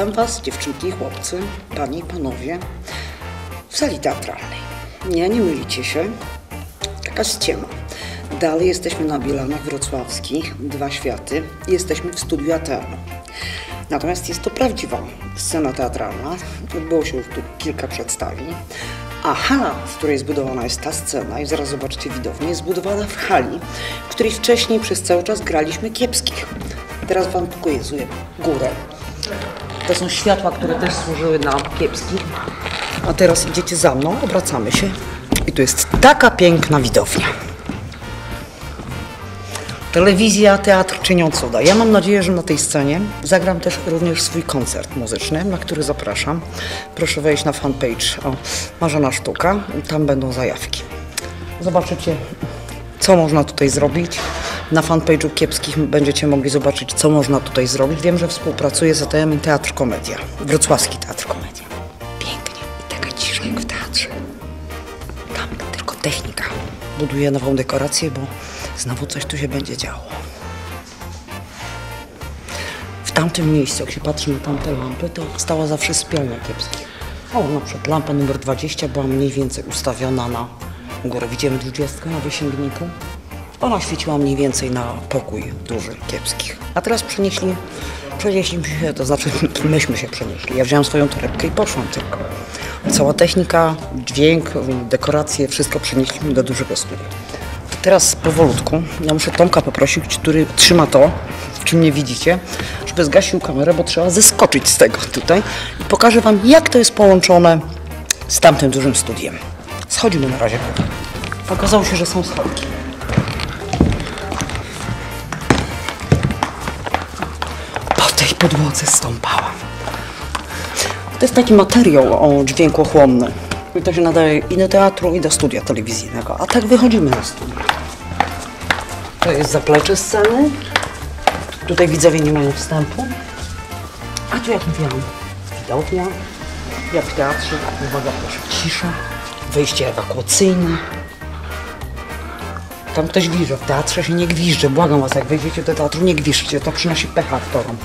Witam Was, dziewczynki i chłopcy, panie i panowie, w sali teatralnej. Nie mylicie się, taka ściema. Dalej jesteśmy na Bielanach Wrocławskich, Dwa Światy i jesteśmy w studiu Ateanu. Natomiast jest to prawdziwa scena teatralna, odbyło się już tu kilka przedstawień, a hala, w której zbudowana jest ta scena, i zaraz zobaczycie widownię, jest zbudowana w hali, w której wcześniej przez cały czas graliśmy Kiepskich. Teraz Wam pokazuję górę. To są światła, które też służyły na Kiepskich. A teraz idziecie za mną, obracamy się i tu jest taka piękna widownia. Telewizja, teatr czynią cuda. Ja mam nadzieję, że na tej scenie zagram też również swój koncert muzyczny, na który zapraszam. Proszę wejść na fanpage Marzena Sztuka, tam będą zajawki. Zobaczycie, co można tutaj zrobić. Na fanpage'u Kiepskich będziecie mogli zobaczyć, co można tutaj zrobić. Wiem, że współpracuję z ATM Teatr Komedia, Wrocławski Teatr Komedia. Pięknie i taka cisza jak w teatrze. Tam tylko technika buduje nową dekorację, bo znowu coś tu się będzie działo. W tamtym miejscu, jak się patrzy na tamte lampy, to stała zawsze sypialnia Kiepskich. O, na przykład lampa numer 20 była mniej więcej ustawiona na górę. Widzimy 20 na wysięgniku. Ona świeciła mniej więcej na pokój duży Kiepskich. A teraz przenieśliśmy się, to znaczy myśmy się przenieśli. Ja wziąłem swoją torebkę i poszłam tylko. Cała technika, dźwięk, dekoracje, wszystko przenieśliśmy do dużego studia. Teraz powolutku, ja muszę Tomka poprosić, który trzyma to, w czym nie widzicie, żeby zgasił kamerę, bo trzeba zeskoczyć z tego tutaj i pokażę Wam, jak to jest połączone z tamtym dużym studiem. Schodzimy na razie. Okazało się, że są schodki. Po tej podłodze stąpałam. To jest taki materiał dźwiękochłonny. I to się nadaje i do teatru, i do studia telewizyjnego. A tak wychodzimy na studio. To jest zaplecze sceny. Tutaj widzowie nie mają wstępu. A tu, jak mówiłam, widownia. Jak w teatrze. Uwaga, proszę, cisza. Wejście ewakuacyjne. Tam ktoś gwizdże. W teatrze się nie gwizdże. Błagam Was, jak wejdziecie do teatru, nie gwizdźcie. To przynosi pecha aktorom.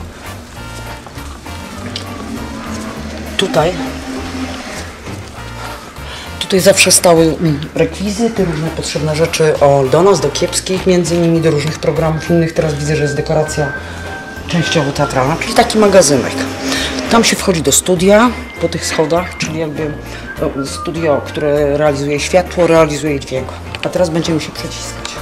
Tutaj zawsze stały rekwizyty, różne potrzebne rzeczy do nas, do Kiepskich, między innymi do różnych programów innych. Teraz widzę, że jest dekoracja częściowo teatralna, czyli taki magazynek. Tam się wchodzi do studia po tych schodach, czyli jakby studio, które realizuje światło, realizuje dźwięk. A teraz będziemy się przeciskać.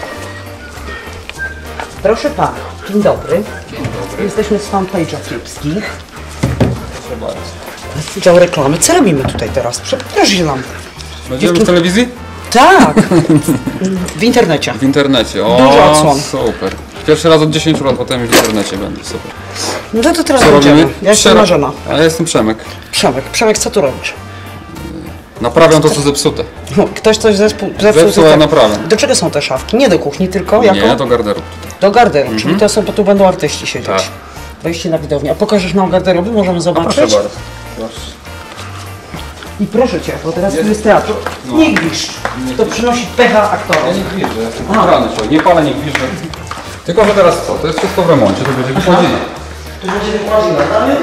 Proszę Pana, dzień dobry. Dzień dobry. Jesteśmy z fanpage'a Kiepskich. Proszę bardzo. Dział reklamy. Co robimy tutaj teraz? Przepraszam nam. Będziemy w telewizji? Tak. W internecie. W internecie. O, dużo odsłon. Super. Pierwszy raz od 10 lat, potem w internecie będę. Super. No to teraz Co będziemy. robimy? Ja jestem Marzena. A ja jestem Przemek. Przemek, co tu robisz? Naprawiam to, co zepsute. Ktoś coś zepsuł. Zepsułem, naprawiam. Do czego są te szafki? Nie do kuchni, tylko jako? Nie, do garderobu. Do garderobu, czyli to są, bo tu będą artyści siedzieć. Tak. Wejście na widownię. A pokażesz nam garderoby? Możemy zobaczyć? Proszę bardzo. Proszę. I proszę Cię, bo teraz tu jest teatr. No. Nie gwizdź. To przynosi pecha aktorom. Ja nie gwiżdżę, jestem ubrany człowiek. Nie palę, nie gwiżdżę. Tylko, że teraz co? To jest wszystko w remoncie, to będzie wykładzina. Tu będzie wykładzina.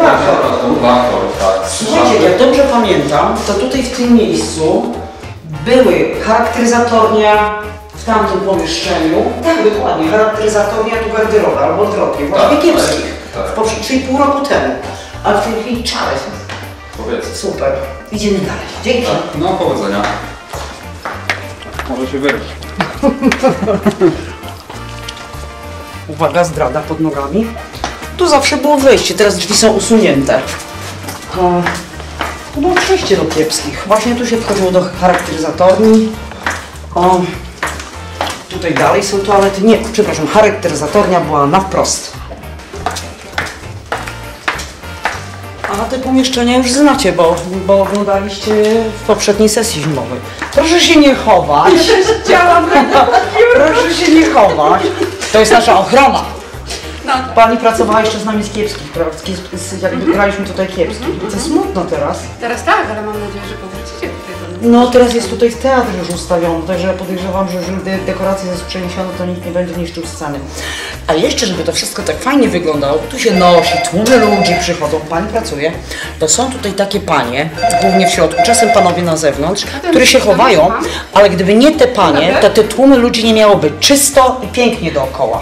Tak. Słuchajcie, jak dobrze pamiętam, to tutaj w tym miejscu były charakteryzatornia w tamtym pomieszczeniu. Tak, dokładnie, charakteryzatornia tu garderoba, albo odwrotnie, właśnie Kiepskich. Tak. Czyli pół roku temu. A w tej chwili czarek. Powiedz. Super. Idziemy dalej. Dzięki. Tak. No, powodzenia. Może się wyrwać. Uwaga, zdrada pod nogami. Tu zawsze było wejście, teraz drzwi są usunięte. Tu było przejście do Kiepskich. Właśnie tu się wchodziło do charakteryzatorni. Tutaj dalej są toalety. Nie, przepraszam, charakteryzatornia była na wprost. A te pomieszczenia już znacie, bo oglądaliście w poprzedniej sesji zimowej. Proszę się nie chować. Proszę się nie chować. To jest nasza ochrona. No. Pani pracowała jeszcze z nami z Kiepskich, jakby graliśmy tutaj Kiepskich. To smutno teraz. Teraz tak, ale mam nadzieję, że powrócicie tutaj do No teraz jest tutaj teatr już ustawiony, także ja podejrzewam, że jeżeli dekoracje jest przeniesione, to nikt nie będzie niszczył sceny. A jeszcze, żeby to wszystko tak fajnie wyglądało, tu się nosi, tłumy ludzi przychodzą, pani pracuje, to są tutaj takie panie, głównie w środku, czasem panowie na zewnątrz, które się chowają, ale gdyby nie te panie, to te tłumy ludzi nie miałoby czysto i pięknie dookoła.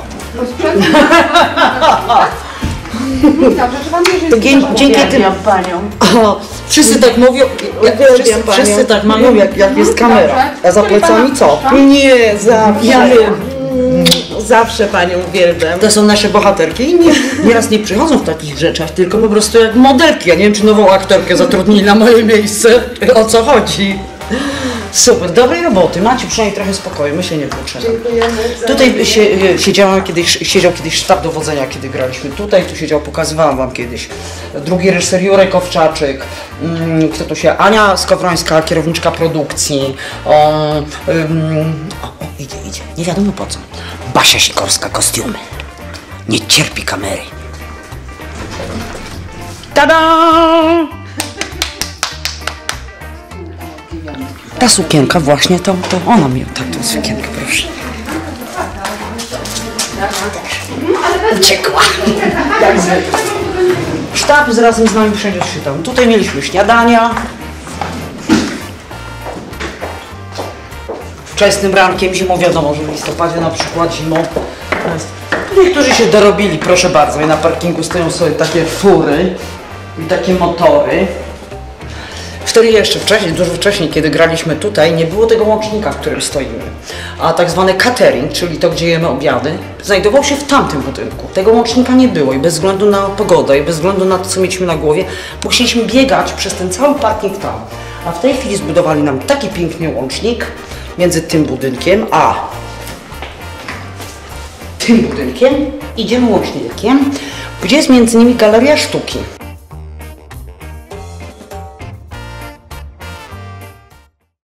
Dobrze, czy pan wie, że jest Dzięki tym panią. O, wszyscy tak mówią, wszyscy tak mają, jak jest kamera. A za plecami co? Nie, zawsze. Ja wiem. Zawsze panią uwielbiam. To są nasze bohaterki i nieraz nie przychodzą w takich rzeczach, tylko po prostu jak modelki. Ja nie wiem, czy nową aktorkę zatrudnili na moje miejsce. O co chodzi? Super, dobrej roboty. Macie przynajmniej trochę spokoju, my się nie tłuczymy. Tutaj siedział kiedyś sztab dowodzenia, kiedy graliśmy tutaj, tu siedział, pokazywałam wam kiedyś. Drugi reżyser Jurek Owczaczyk, kto tu się, Ania Skowrońska, kierowniczka produkcji, idzie, nie wiadomo po co. Basia Sikorska, kostiumy. Nie cierpi kamery. Tada! Ta sukienka właśnie, to ona miała taką sukienkę, proszę. Uciekła. Sztab razem z nami wszędzie czytał. Tutaj mieliśmy śniadania. Wczesnym rankiem, zimą wiadomo, że w listopadzie na przykład zimą. Niektórzy się dorobili, proszę bardzo. I na parkingu stoją sobie takie fury i takie motory. Wtedy jeszcze wcześniej, dużo wcześniej, kiedy graliśmy tutaj, nie było tego łącznika, w którym stoimy. A tak zwany catering, czyli to, gdzie jemy obiady, znajdował się w tamtym budynku. Tego łącznika nie było i bez względu na pogodę, i bez względu na to, co mieliśmy na głowie, musieliśmy biegać przez ten cały parking tam. A w tej chwili zbudowali nam taki piękny łącznik między tym budynkiem a tym budynkiem. Idziemy łącznikiem, gdzie jest między nimi galeria sztuki.